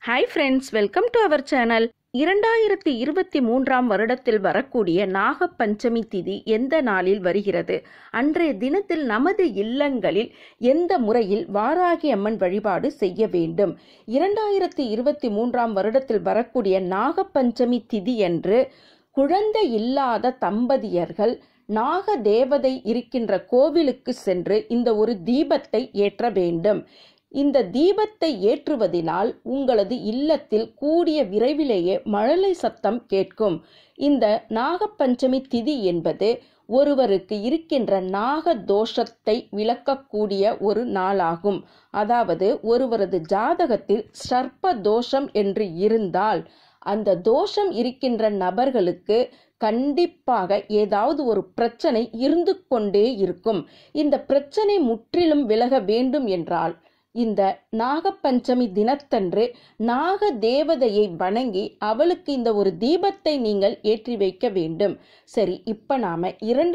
Hi friends, welcome to our channel. 2023ஆம் வருடத்தில் வரக்கூடிய நாகப்பஞ்சமி திதி எந்த நாளில் வருகிறது? அன்றைய தினத்தில் நமது இல்லங்களில் எந்த முறையில் வாராகி அம்மன் வழிபாடு செய்ய வேண்டும்? 2023ஆம் வருடத்தில் வரக்கூடிய நாகப்பஞ்சமி திதி என்று குழந்தை இல்லாத தம்பதியர்கள் நாக தேவதை இருக்கின்ற கோவிலுக்கு சென்று இந்த ஒரு தீபத்தை ஏற்ற வேண்டும். இந்த தீபத்தை ஏற்றுவதனால் உங்களது இல்லத்தில் கூடிய விரைவிலேயே மழலை சத்தம் கேட்கும். இந்த நாகப்பஞ்சமி திதி என்பது ஒருவருக்கு இருக்கின்ற நாக தோஷத்தை விளக்கக்கூடிய ஒரு நாளாகும். அதாவது ஒருவரது ஜாதகத்தில் சர்ப்ப தோஷம் என்று இருந்தால் அந்த தோஷம் இருக்கின்ற நபர்களுக்கு கண்டிப்பாக ஏதாவது ஒரு பிரச்சனை இருந்து கொண்டே இருக்கும். இந்த பிரச்சனை முற்றிலும் விலக வேண்டும் என்றால் இந்த நாகப்பஞ்சமி தினத்தன்று நாக தேவதையை வணங்கி அவளுக்கு இந்த ஒரு தீபத்தை நீங்கள் ஏற்றி வைக்க வேண்டும். சரி, இப்ப நாம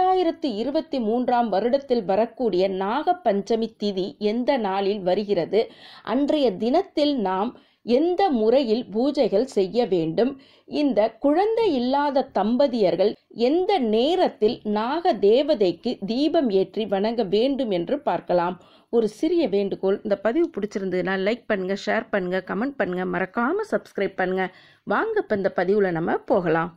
2023ஆம் வருடத்தில் வரக்கூடிய நாகப்பஞ்சமி திதி எந்த நாளில் வருகிறது? அன்றைய தினத்தில் நாம் எந்த முறையில் பூஜைகள் செய்ய வேண்டும்? இந்த குழந்தை இல்லாத தம்பதியர்கள் எந்த நேரத்தில் நாக தேவதைக்கு தீபம் ஏற்றி வணங்க வேண்டும் என்று பார்க்கலாம். ஒரு சிறிய வேண்டுகோள், இந்த பதிவு பிடிச்சிருந்ததுன்னா லைக் பண்ணுங்க, ஷேர் பண்ணுங்க, கமெண்ட் பண்ணுங்க, மறக்காம சப்ஸ்கிரைப் பண்ணுங்க. வாங்க இப்ப இந்த பதிவுல நம்ம போகலாம்.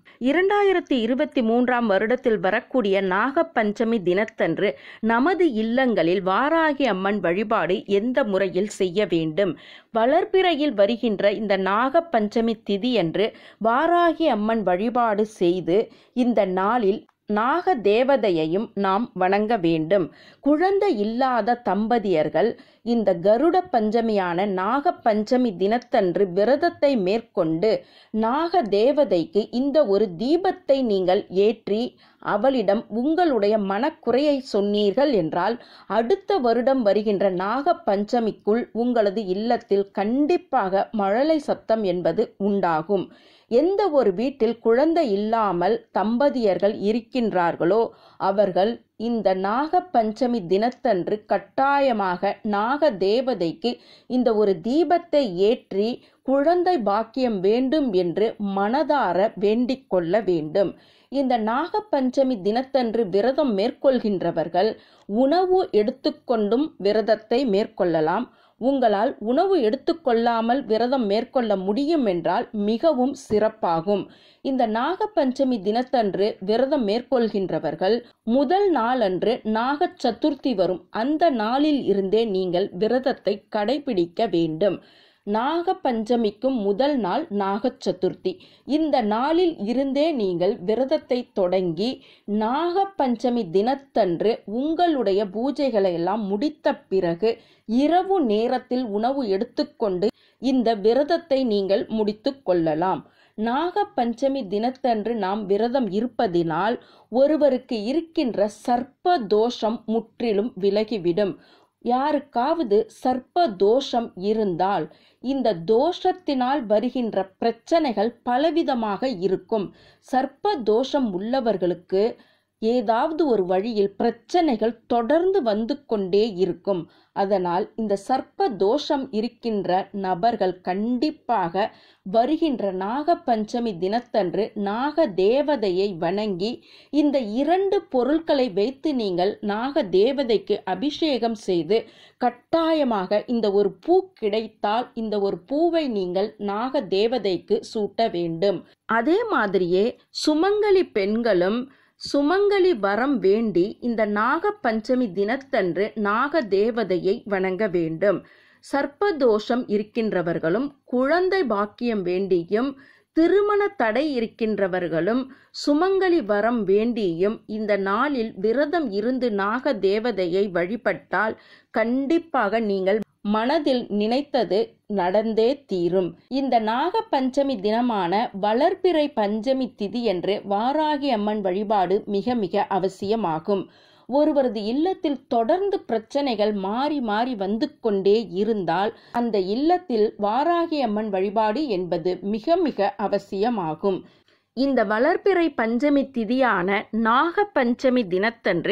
2023ஆம் வருடத்தில் வரக்கூடிய நாகப்பஞ்சமி தினத்தன்று நமது இல்லங்களில் வாராகி அம்மன் வழிபாடு எந்த முறையில் செய்ய வேண்டும்? வளர்பிறையில் வருகின்ற இந்த நாகப்பஞ்சமி திதி அன்று வாராகி அம்மன் வழிபாடு செய்து இந்த நாளில் நாக தேவதையையும் நாம் வணங்க வேண்டும். குழந்தை இல்லாத தம்பதியர்கள் இந்த கருட பஞ்சமியான நாக பஞ்சமி தினத்தன்று விரதத்தை மேற்கொண்டு நாக தேவதைக்கு இந்த ஒரு தீபத்தை நீங்கள் ஏற்றி அவளிடம் உங்களுடைய மனக்குறையை சொன்னீர்கள் என்றால் அடுத்த வருடம் வருகின்ற நாக பஞ்சமிக்குள் உங்களது இல்லத்தில் கண்டிப்பாக மழலை சத்தம் என்பது உண்டாகும். எந்த ஒரு வீட்டில் குழந்தை இல்லாமல் தம்பதியர்கள் இருக்கின்றார்களோ அவர்கள் இந்த நாக பஞ்சமி தினத்தன்று கட்டாயமாக நாக தேவதைக்கு இந்த ஒரு தீபத்தை ஏற்றி குழந்தை பாக்கியம் வேண்டும் என்று மனதார வேண்டிக் கொள்ள வேண்டும். இந்த நாக பஞ்சமி தினத்தன்று விரதம் மேற்கொள்கின்றவர்கள் உணவு எடுத்துக்கொண்டும் விரதத்தை மேற்கொள்ளலாம். உங்களால் உணவு எடுத்துக்கொள்ளாமல் விரதம் மேற்கொள்ள முடியும் என்றால் மிகவும் சிறப்பாகும். இந்த நாகப்பஞ்சமி தினத்தன்று விரதம் மேற்கொள்கின்றவர்கள் முதல் நாளன்று நாக சதுர்த்தி வரும் அந்த நாளில் இருந்தே நீங்கள் விரதத்தை கடைபிடிக்க வேண்டும். நாக பஞ்சமிக்கும் முதல் நாள் நாக சதுர்த்தி. இந்த நாளில் இருந்தே நீங்கள் விரதத்தை தொடங்கி நாக பஞ்சமி தினத்தன்று உங்களுடைய பூஜைகளை எல்லாம் முடித்த பிறகு இரவு நேரத்தில் உணவு எடுத்துக்கொண்டு இந்த விரதத்தை நீங்கள் முடித்து கொள்ளலாம். நாக பஞ்சமி தினத்தன்று நாம் விரதம் இருப்பதினால் ஒருவருக்கு இருக்கின்ற சர்ப்ப தோஷம் முற்றிலும் விலகிவிடும். யாருக்காவது சர்ப்ப தோஷம் இருந்தால் இந்த தோஷத்தினால் வருகின்ற பிரச்சனைகள் பலவிதமாக இருக்கும். சர்ப்ப தோஷம் உள்ளவர்களுக்கு ஏதாவது ஒரு வழியில் பிரச்சனைகள் தொடர்ந்து வந்து கொண்டே இருக்கும். அதனால் இந்த சர்ப்ப தோஷம் இருக்கின்ற நபர்கள் கண்டிப்பாக வருகின்ற நாக பஞ்சமி தினத்தன்று நாக தேவதையை வணங்கி இந்த 2 பொருட்களை வைத்து நீங்கள் நாக தேவதைக்கு அபிஷேகம் செய்து கட்டாயமாக இந்த ஒரு பூ கிடைத்தால் இந்த ஒரு பூவை நீங்கள் நாக தேவதைக்கு சூட்ட வேண்டும். அதே மாதிரியே சுமங்கலி பெண்களும் சுமங்கலி வரம் வேண்டி இந்த நாக பஞ்சமி தினத்தன்று நாக தேவதையை வணங்க வேண்டும். சர்ப்பதோஷம் இருக்கின்றவர்களும் குழந்தை பாக்கியம் வேண்டியும் திருமண தடை இருக்கின்றவர்களும் சுமங்கலி வரம் வேண்டியும் இந்த நாளில் விரதம் இருந்து நாக தேவதையை வழிபட்டால் கண்டிப்பாக நீங்கள் மனதில் நினைத்தது நடந்தே தீரும். இந்த நாக பஞ்சமி தினமான வளர்பிறை பஞ்சமி திதி என்று வாராகி அம்மன் வழிபாடு மிக மிக அவசியமாகும். ஒருவரது இல்லத்தில் தொடர்ந்து பிரச்சனைகள் மாறி மாறி வந்து கொண்டே இருந்தால் அந்த இல்லத்தில் வாராகி அம்மன் வழிபாடு என்பது மிக மிக அவசியமாகும். இந்த வளர்பிறை பஞ்சமி திதியான நாக பஞ்சமி தினத்தன்று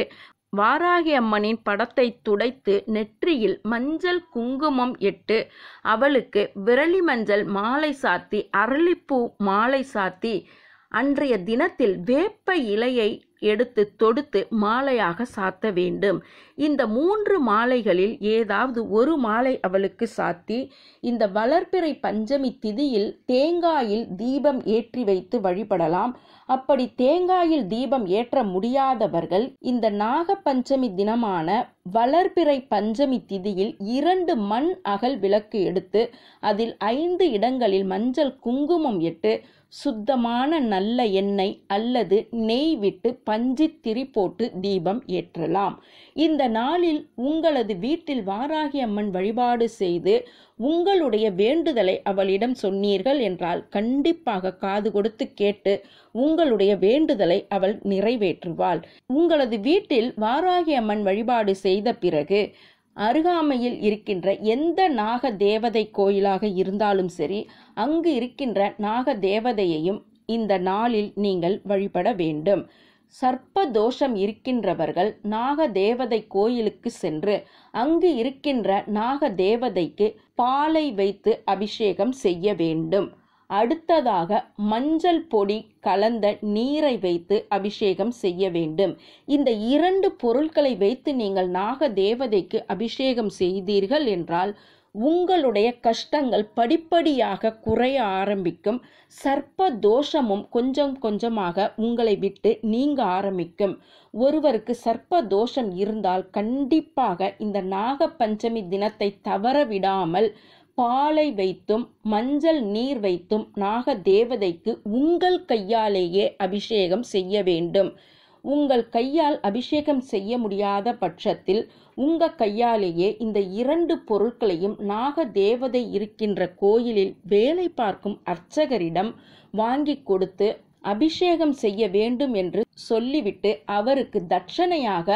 வாராகி அம்மனின் படத்தை துடைத்து நெற்றியில் மஞ்சள் குங்குமம் இட்டு அவளுக்கு விரலி மஞ்சள் மாலை சாத்தி அரளிப்பூ மாலை சாத்தி அன்றைய தினத்தில் வேப்ப இலையை எடுத்து தொடுத்து மாலையாக சாத்த வேண்டும். இந்த 3 மாலைகளில் ஏதாவது ஒரு மாலை அவளுக்கு சாத்தி இந்த வளர்பிறை பஞ்சமி திதியில் தேங்காயில் தீபம் ஏற்றி வைத்து வழிபடலாம். அப்படி தேங்காயில் தீபம் ஏற்ற முடியாதவர்கள் இந்த நாக பஞ்சமி தினமான வளர்பிறை பஞ்சமி திதியில் 2 மண் அகல் விளக்கு எடுத்து அதில் 5 இடங்களில் மஞ்சள் குங்குமம் இட்டு சுத்தமான நல்ல எண்ணெய் அல்லது நெய் விட்டு பஞ்சித்திரி போட்டு தீபம் ஏற்றலாம். இந்த நாளில் உங்களது வீட்டில் வாராகி அம்மன் வழிபாடு செய்து உங்களுடைய வேண்டுதலை அவளிடம் சொன்னீர்கள் என்றால் கண்டிப்பாக காது கொடுத்து கேட்டு உங்களுடைய வேண்டுதலை அவள் நிறைவேற்றுவாள். உங்களது வீட்டில் வாராகி அம்மன் வழிபாடு செய்த பிறகு அருகாமையில் இருக்கின்ற எந்த நாக தேவதை கோயிலாக இருந்தாலும் சரி, அங்கு இருக்கின்ற நாக தேவதையையும் இந்த நாளில் நீங்கள் வழிபட வேண்டும். சர்ப்ப தோஷம் இருக்கின்றவர்கள் நாக தேவதை கோயிலுக்கு சென்று அங்கு இருக்கின்ற நாக தேவதைக்கு பாலை வைத்து அபிஷேகம் செய்ய வேண்டும். அடுத்ததாக மஞ்சள் பொடி கலந்த நீரை வைத்து அபிஷேகம் செய்ய வேண்டும். இந்த 2 பொருட்களை வைத்து நீங்கள் நாக தேவதைக்கு அபிஷேகம் செய்தீர்கள் என்றால் உங்களுடைய கஷ்டங்கள் படிப்படியாக குறைய ஆரம்பிக்கும். சர்ப்ப தோஷமும் கொஞ்சம் கொஞ்சமாக உங்களை விட்டு நீங்க ஆரம்பிக்கும். ஒருவருக்கு சர்ப்ப தோஷம் இருந்தால் கண்டிப்பாக இந்த நாக பஞ்சமி தினத்தை தவற விடாமல் பாலை வைத்தும் மஞ்சள் நீர் வைத்தும் நாக தேவதைக்கு உங்கள் கையாலேயே அபிஷேகம் செய்ய வேண்டும். உங்கள் கையால் அபிஷேகம் செய்ய முடியாத பட்சத்தில் உங்கள் கையாலேயே இந்த 2 பொருட்களையும் நாக தேவதை இருக்கின்ற கோயிலில் வேலை பார்க்கும் அர்ச்சகரிடம் வாங்கி கொடுத்து அபிஷேகம் செய்ய வேண்டும் என்று சொல்லிவிட்டு அவருக்கு தட்சணையாக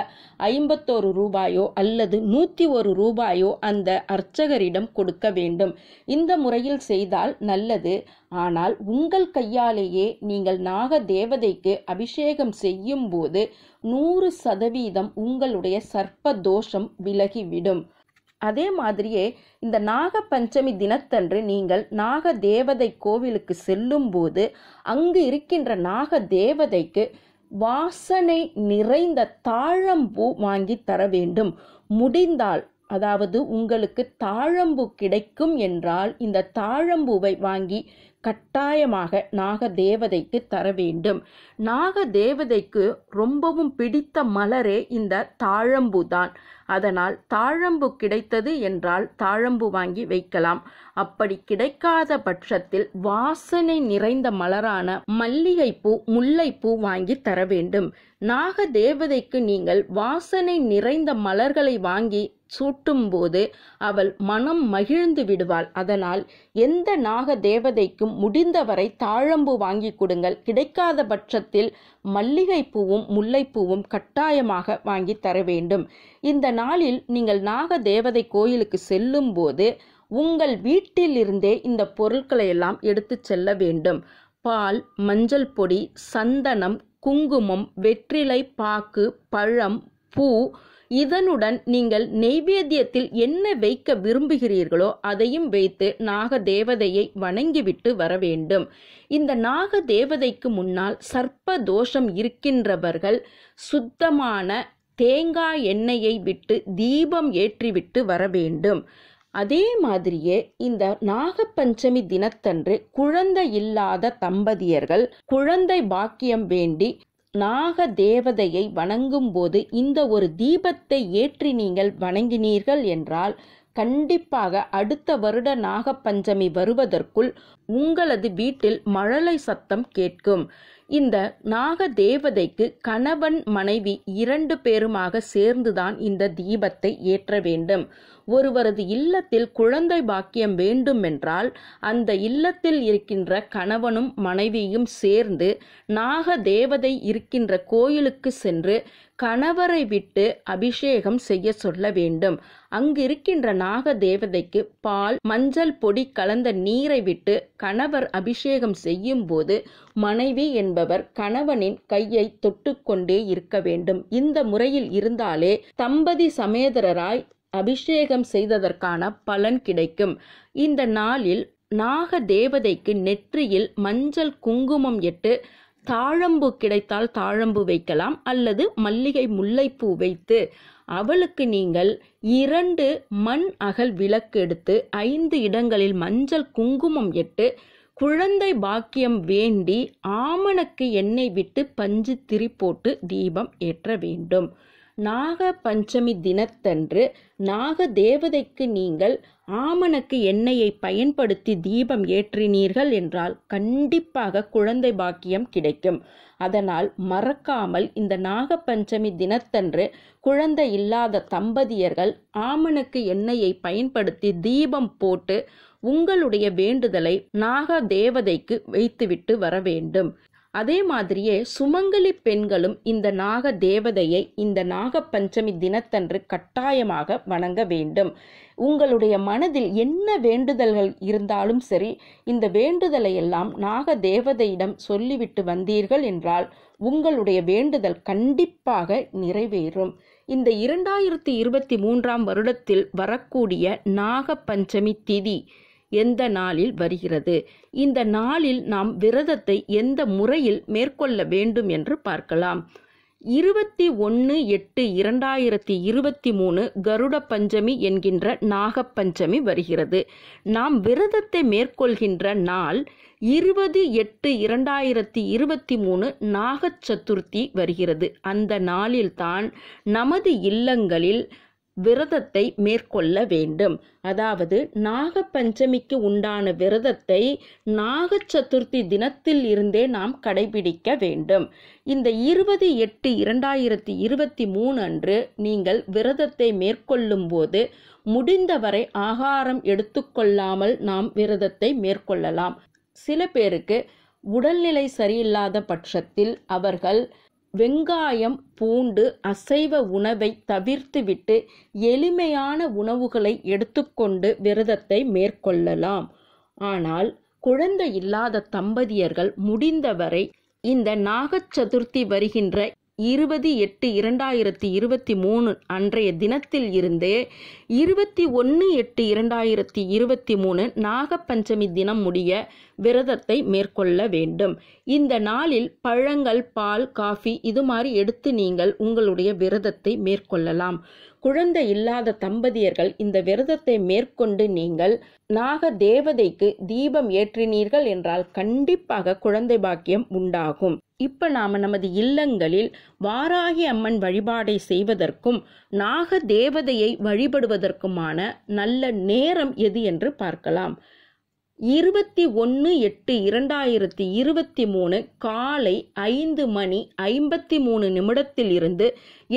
51 ரூபாயோ அல்லது 101 ரூபாயோ அந்த அர்ச்சகரிடம் கொடுக்க வேண்டும். இந்த முறையில் செய்தால் நல்லது. ஆனால் உங்கள் கையாலேயே நீங்கள் நாக தேவதைக்கு அபிஷேகம் செய்யும் போது 100% உங்களுடைய சர்ப்ப தோஷம் விலகிவிடும். அதே மாதிரியே இந்த நாக பஞ்சமி தினத்தன்று நீங்கள் நாக தேவதை கோவிலுக்கு செல்லும் போது அங்கு இருக்கின்ற நாக தேவதைக்கு வாசனை நிறைந்த தாழம்பூ வாங்கி தர வேண்டும். முடிந்தால், அதாவது உங்களுக்கு தாழம்பூ கிடைக்கும் என்றால் இந்த தாழம்பூவை வாங்கி கட்டாயமாக நாக தேவதைக்கு தர வேண்டும். நாக தேவதைக்கு ரொம்பவும் பிடித்த மலரே இந்த தாழம்பூ தான். அதனால் தாழம்பூ கிடைத்தது என்றால் தாழம்பூ வாங்கி வைக்கலாம். அப்படி கிடைக்காத பட்சத்தில் வாசனை நிறைந்த மலரான மல்லிகைப்பூ, முல்லைப்பூ வாங்கி தர வேண்டும். நாக தேவதைக்கு நீங்கள் வாசனை நிறைந்த மலர்களை வாங்கி சூட்டும் போது அவள் மனம் மகிழ்ந்து விடுவாள். அதனால் எந்த நாக தேவதைக்கும் முடிந்தவரை தாழம்பூ வாங்கி கொடுங்கள். கிடைக்காத பட்சத்தில் மல்லிகைப்பூவும் முல்லைப்பூவும் கட்டாயமாக வாங்கி தர வேண்டும். இந்த நாளில் நீங்கள் நாக தேவதை கோயிலுக்கு செல்லும் போது உங்கள் வீட்டில் இருந்தே இந்த பொருட்களை எல்லாம் எடுத்து செல்ல வேண்டும். பால், மஞ்சள் பொடி, சந்தனம், குங்குமம், வெற்றிலை பாக்கு, பழம், பூ, இதனுடன் நீங்கள் நெய்வேத்தியத்தில் என்ன வைக்க விரும்புகிறீர்களோ அதையும் வைத்து நாக தேவதையை வணங்கிவிட்டு வர வேண்டும். இந்த நாக தேவதைக்கு முன்னால் சர்ப்ப தோஷம் இருக்கின்றவர்கள் சுத்தமான தேங்காய் எண்ணெயை விட்டு தீபம் ஏற்றிவிட்டு வர வேண்டும். அதே மாதிரியே இந்த நாகப்பஞ்சமி தினத்தன்று குழந்தை இல்லாத தம்பதியர்கள் குழந்தை பாக்கியம் வேண்டி நாக தேவதையை வணங்கும் போது இந்த ஒரு தீபத்தை ஏற்றி நீங்கள் வணங்கினீர்கள் என்றால் கண்டிப்பாக அடுத்த வருட நாகப்பஞ்சமி வருவதற்குள் உங்களது வீட்டில் மழலை சத்தம் கேட்கும். இந்த நாக தேவதைக்கு கணவன் மனைவி 2 பேருமாக சேர்ந்துதான் இந்த தீபத்தை ஏற்ற வேண்டும். ஒருவரது இல்லத்தில் குழந்தை பாக்கியம் வேண்டும் என்றால் அந்த இல்லத்தில் இருக்கின்ற கணவனும் மனைவியும் சேர்ந்து நாக தேவதை இருக்கின்ற கோயிலுக்கு சென்று கணவரை விட்டு அபிஷேகம் செய்ய சொல்ல வேண்டும். அங்கு இருக்கின்ற நாக தேவதைக்கு பால், மஞ்சள் பொடி கலந்த நீரை விட்டு கணவர் அபிஷேகம் செய்யும் போது மனைவி என்பது என்பவர் கணவனின் கையை தொட்டுக்கொண்டே இருக்க வேண்டும். இந்த முறையில் இருந்தாலே தம்பதி சமேதரராய் அபிஷேகம் செய்ததற்கான பலன் கிடைக்கும். இந்த நாளில் நாக தேவதைக்கு நெற்றியில் மஞ்சள் குங்குமம் இட்டு தாழம்பு கிடைத்தால் தாழம்பு வைக்கலாம், அல்லது மல்லிகை முல்லைப்பூ வைத்து அவளுக்கு நீங்கள் 2 மண் அகல் விளக்கு எடுத்து 5 இடங்களில் மஞ்சள் குங்குமம் இட்டு குழந்தை பாக்கியம் வேண்டி ஆமணக்கு எண்ணெய் விட்டு பஞ்சு திரி போட்டு தீபம் ஏற்ற வேண்டும். நாக பஞ்சமி தினத்தன்று நாக தேவதைக்கு நீங்கள் ஆமணக்கு எண்ணெயை பயன்படுத்தி தீபம் ஏற்றினீர்கள் என்றால் கண்டிப்பாக குழந்தை பாக்கியம் கிடைக்கும். அதனால் மறக்காமல் இந்த நாக பஞ்சமி தினத்தன்று குழந்தை இல்லாத தம்பதியர்கள் ஆமணக்கு எண்ணெயை பயன்படுத்தி தீபம் போட்டு உங்களுடைய வேண்டுதலை நாக தேவதைக்கு வைத்துவிட்டு வர வேண்டும். அதே மாதிரியே சுமங்கலி பெண்களும் இந்த நாக தேவதையை இந்த நாக பஞ்சமி தினத்தன்று கட்டாயமாக வணங்க வேண்டும். உங்களுடைய மனதில் என்ன வேண்டுதல்கள் இருந்தாலும் சரி, இந்த வேண்டுதலை எல்லாம் நாக தேவதையிடம் சொல்லிவிட்டு வந்தீர்கள் என்றால் உங்களுடைய வேண்டுதல் கண்டிப்பாக நிறைவேறும். இந்த 2023ஆம் வருடத்தில் வரக்கூடிய நாக பஞ்சமி திதி எந்த நாளில் வருகிறது, இந்த நாளில் நாம் விரதத்தை எந்த முறையில் மேற்கொள்ள வேண்டும் என்று பார்க்கலாம். 21/8/2023 கருட பஞ்சமி என்கின்ற நாகப்பஞ்சமி வருகிறது. நாம் விரதத்தை மேற்கொள்கின்ற நாள் 20/8/2023 நாக சதுர்த்தி வருகிறது. அந்த நாளில்தான் நமது இல்லங்களில் விரதத்தை மேற்கொள்ள வேண்டும். அதாவது நாக பஞ்சமிக்கு உண்டான விரதத்தை நாக சதுர்த்தி தினத்தில் இருந்தே நாம் கடைபிடிக்க வேண்டும். இந்த 20/8/2023 அன்று நீங்கள் விரதத்தை மேற்கொள்ளும் போது முடிந்தவரை ஆகாரம் எடுத்துக்கொள்ளாமல் நாம் விரதத்தை மேற்கொள்ளலாம். சில பேருக்கு உடல்நிலை சரியில்லாத பட்சத்தில் அவர்கள் வெங்காயம், பூண்டு, அசைவ உணவை தவிர்த்துவிட்டு எளிமையான உணவுகளை எடுத்துக்கொண்டு விரதத்தை மேற்கொள்ளலாம். ஆனால் குழந்தை இல்லாத தம்பதியர்கள் முடிந்தவரை இந்த நாக சதுர்த்தி வருகின்ற 20/8/2023 அன்றைய தினத்தில் இருந்தே 21/8/2023 நாகப்பஞ்சமி தினம் முடிய விரதத்தை மேற்கொள்ள வேண்டும். இந்த நாளில் பழங்கள், பால், காஃபி இது மாதிரி எடுத்து நீங்கள் உங்களுடைய விரதத்தை மேற்கொள்ளலாம். குழந்தை இல்லாத தம்பதியர்கள் இந்த விரதத்தை மேற்கொண்டு நீங்கள் நாக தேவதைக்கு தீபம் ஏற்றினீர்கள் என்றால் கண்டிப்பாக குழந்தை பாக்கியம் உண்டாகும். இப்ப நாம நமது இல்லங்களில் வாராகி அம்மன் வழிபாடை செய்வதற்கும் நாக தேவதையை வழிபடுவதற்குமான நல்ல நேரம் எது என்று பார்க்கலாம். 21/8/2023 காலை 5:53 இருந்து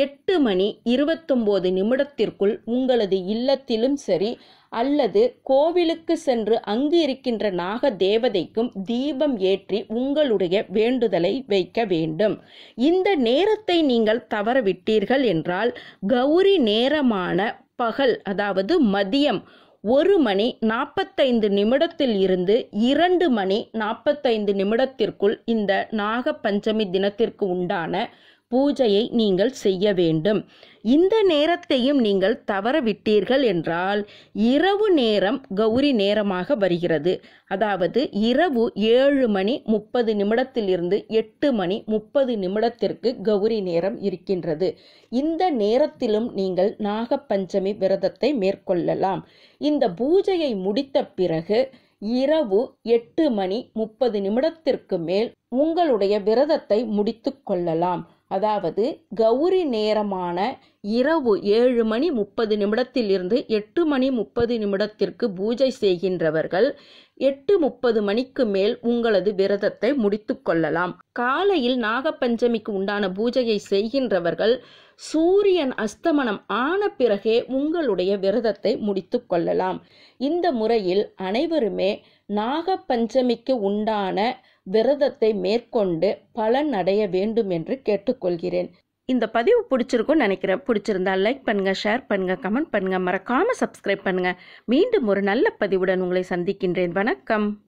8:29 உங்களது இல்லத்திலும் சரி அல்லது கோவிலுக்கு சென்று அங்கு இருக்கின்ற நாக தேவதைக்கும் தீபம் ஏற்றி உங்களுடைய வேண்டுதலை வைக்க வேண்டும். இந்த நேரத்தை நீங்கள் தவறவிட்டீர்கள் என்றால் கௌரி நேரமான பகல், அதாவது மதியம் 1:45 இருந்து 2:45 இந்த நாக பஞ்சமி தினத்திற்கு உண்டான பூஜையை நீங்கள் செய்ய வேண்டும். இந்த நேரத்தையும் நீங்கள் தவறவிட்டீர்கள் என்றால் இரவு நேரம் கௌரி நேரமாக வருகிறது. அதாவது இரவு 7:30 இருந்து 8:30 கௌரி நேரம் இருக்கின்றது. இந்த நேரத்திலும் நீங்கள் நாகப்பஞ்சமி விரதத்தை மேற்கொள்ளலாம். இந்த பூஜையை முடித்த பிறகு இரவு 8:30 மேல் உங்களுடைய விரதத்தை முடித்து கொள்ளலாம். அதாவது கௌரி நேரமான இரவு 7:30 இருந்து 8:30 பூஜை செய்கின்றவர்கள் 8:30 மேல் உங்களது விரதத்தை முடித்து கொள்ளலாம். காலையில் நாகப்பஞ்சமிக்கு உண்டான பூஜையை செய்கின்றவர்கள் சூரியன் அஸ்தமனம் ஆன பிறகே உங்களுடைய விரதத்தை முடித்து கொள்ளலாம். இந்த முறையில் அனைவருமே நாகப்பஞ்சமிக்கு உண்டான விரதத்தை மேற்கொண்டு பலன் அடைய வேண்டும் என்று கேட்டுக்கொள்கிறேன். இந்த பதிவு பிடிச்சிருக்கும்னு நினைக்கிறேன். பிடிச்சிருந்தா லைக் பண்ணுங்க, ஷேர் பண்ணுங்க, கமெண்ட் பண்ணுங்க, மறக்காம சப்ஸ்கிரைப் பண்ணுங்க. மீண்டும் ஒரு நல்ல பதிவுடன் உங்களை சந்திக்கின்றேன். வணக்கம்.